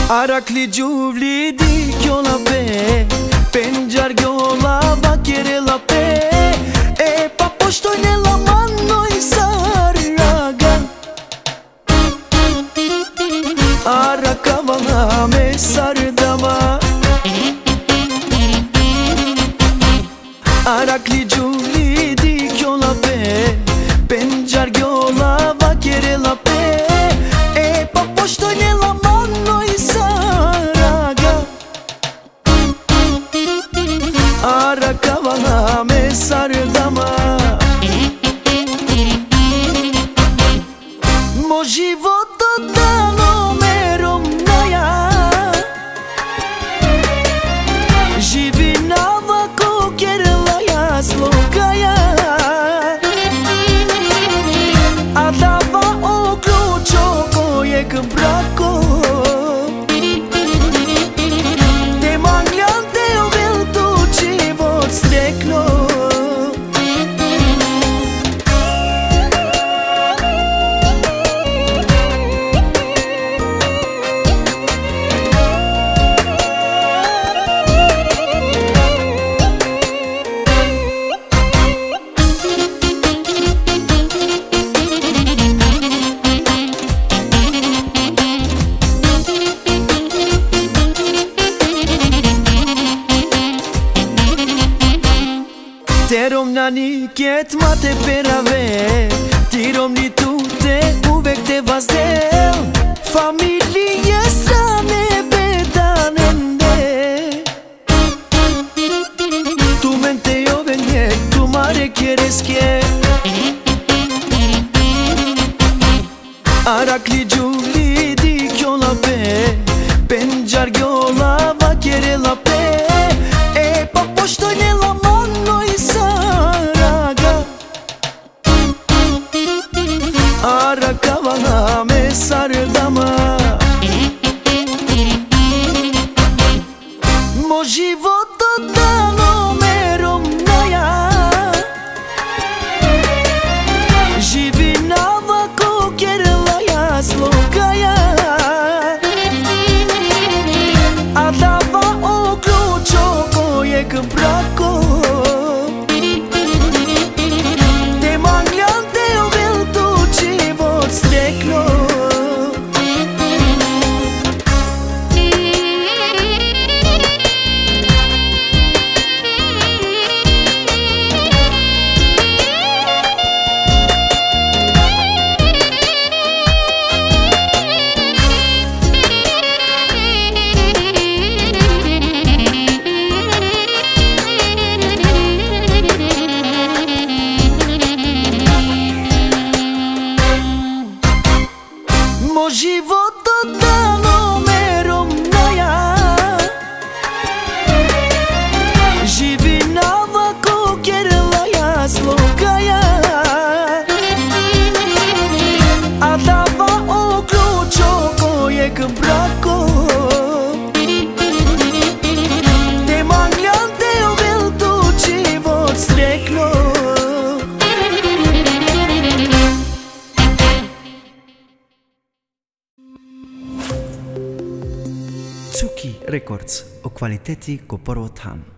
Arakli gjuvli di kjo la pe, penjar kjo la vakere la pe, e pa poshtojnë la manoj saraga. Arakava nga me sardama, Arakli gjuvli di kjo la pe, penjar kjo la vakere la pe, e pa poshtojnë la manoj saraga. Arakava nga me sardama, mo životo dano me romnaja, živi navako kjerlaja slogaja, a dava okručo koje k brako, te manjante o veltu život strekno. Te romnani kjet ma te perave, ti romni tute uvek te vazdel, familije strane betanende. Tu mente jo venje, tu mare kjereske, Arakli gjuvli di kjo la pe, penjar kjo la vakere la pe, e pa poshtojnë la manoj saraga. Arakava nga me sardama, mo životo dano me romnaja, živi navako kjerlaja slogaja, a dava okručo koje k brako, te manjante o veltu život strekno. Mo životo dano me romnaja, živi navako kjerlaja slogaja, a dava okručo koje k brako, te manjante o veltu život strekno. Cuki Records, o kvaliteti ko prvo tam.